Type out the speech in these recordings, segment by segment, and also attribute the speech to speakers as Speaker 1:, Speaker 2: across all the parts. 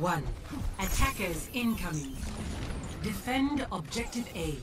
Speaker 1: 1. Attackers incoming. Defend objective A.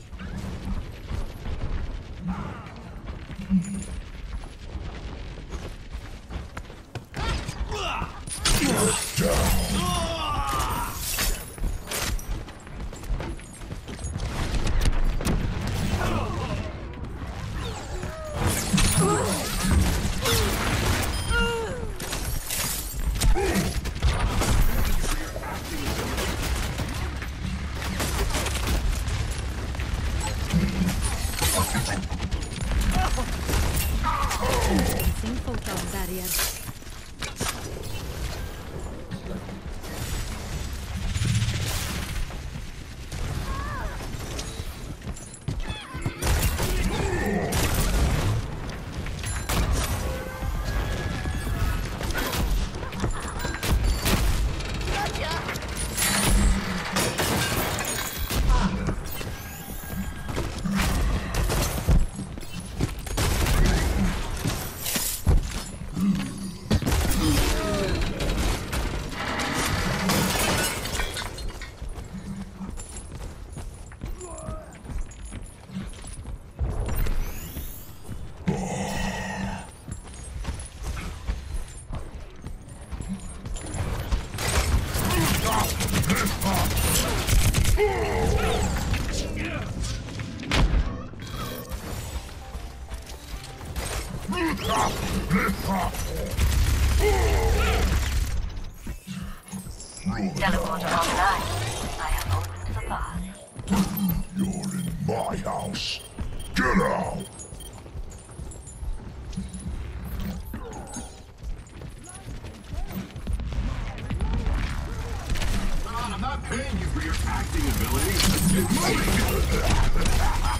Speaker 2: Sem photon barrier.
Speaker 3: Teleporter online. I have opened the path.
Speaker 4: You're in my house. Get out!
Speaker 5: Ron, I'm not paying you for your acting ability. Get moving!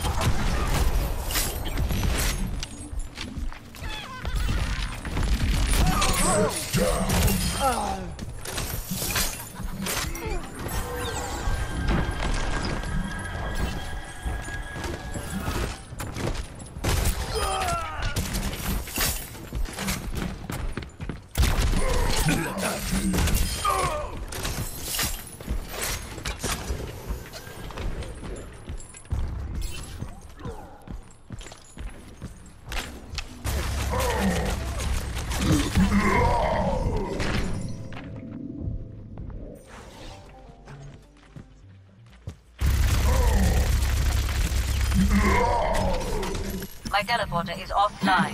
Speaker 3: My teleporter is offline.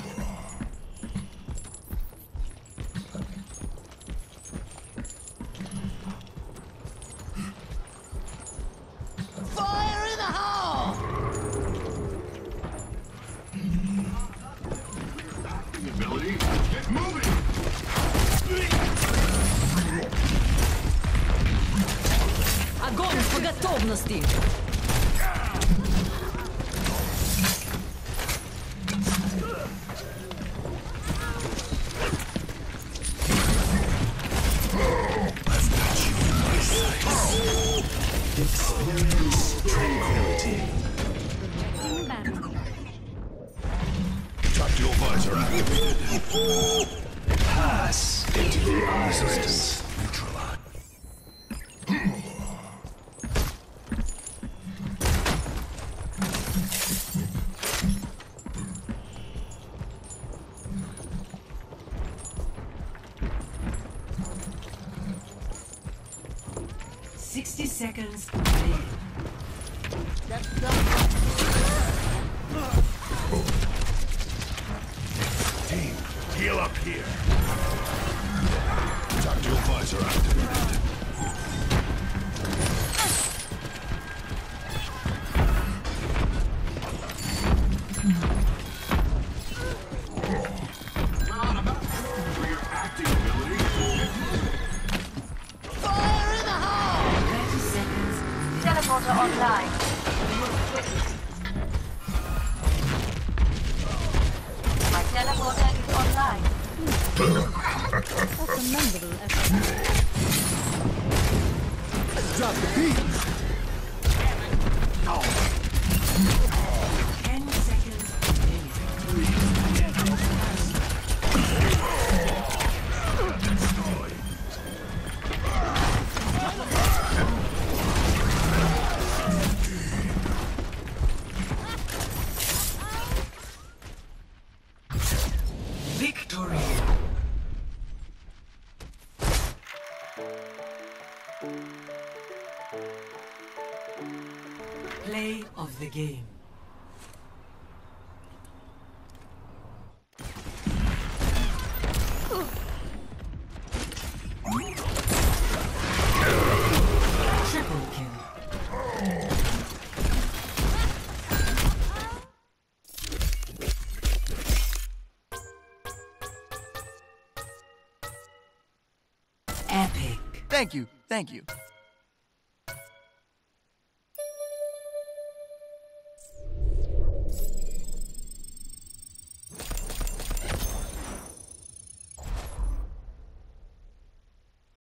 Speaker 6: Fire in the hole!
Speaker 5: Acting ability. Get moving!
Speaker 2: Огонь по готовности!
Speaker 7: Experience tranquility.
Speaker 4: Tactical visor activated.
Speaker 7: Pass into the resistance. Neutralize.
Speaker 1: 60 seconds remaining.
Speaker 4: Team, heal up here. Tactical visor activated.
Speaker 5: Ron, I'm not paying you for your acting ability.
Speaker 6: Fire in the hole!
Speaker 1: 30 seconds.
Speaker 3: Teleporter online. My teleporter is online.
Speaker 2: That's a memorable effort.
Speaker 4: Drop the beat.
Speaker 1: 10 seconds remaining. Play of the game. Triple kill. Epic.
Speaker 6: Thank you, thank you.